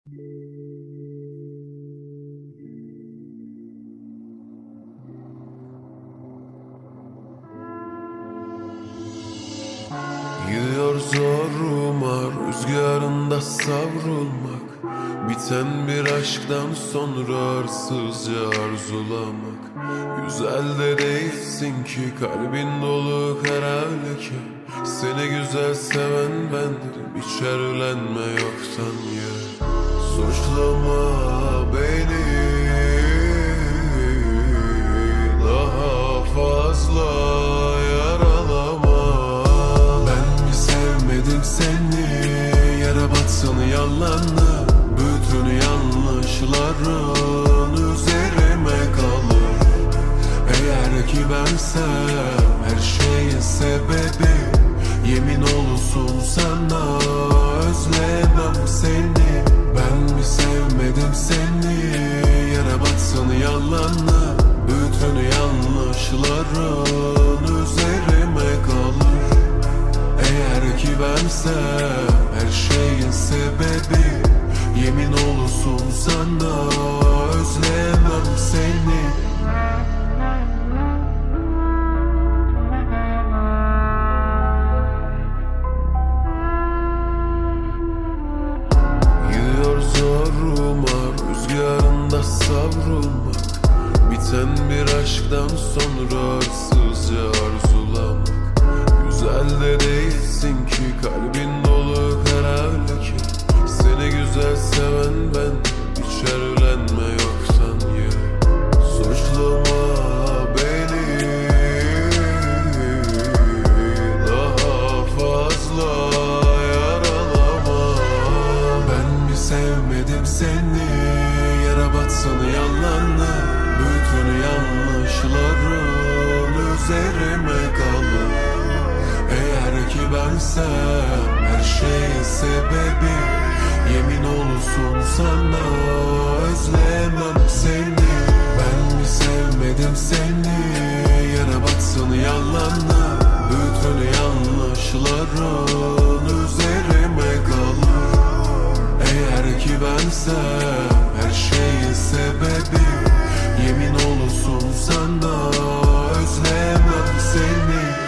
Gidiyor zoruma rüzgarında savrulmak, biten bir aşktan sonra arsızca arzulamak. Güzel de değilsin ki, kalbin dolu kara leke. Seni güzel seven bendim, hiç erlenme yoktan yere. Suçlama beni daha fazla, seni yere batsın yalanla. Bütün yanlışların üzerime kalır. Eğer ki bensem her şeyin sebebi, yemin olsun sana özlemem seni. Ben mi sevmedim seni, yere batsın yalanla. Bütün yanlışların üzerime kalır. Eğer ki bensem her şeyin sebebi, yemin olsun sana özlemem seni. Gidiyor zoruma rüzgarında savrulmak, biten bir aşktan sonra arsızca arzulamak. Güzel de değilsin ki, kalbin dolu kara leke. Seni güzel seven ben, hiç erlenme yoktan yere. Suçlama beni daha fazla, yaralama. Ben mi sevmedim seni, yere batsın yalanla. Bütün yanlışların üzerime kalır. Eğer ki bensem her şeyin sebebi, yemin olsun sana özlemem seni. Ben mi sevmedim seni, yere batsın yalanla. Bütün yanlışların üzerime kalır. Eğer ki bensem her şeyin sebebi, yemin olsun sana özlemem seni.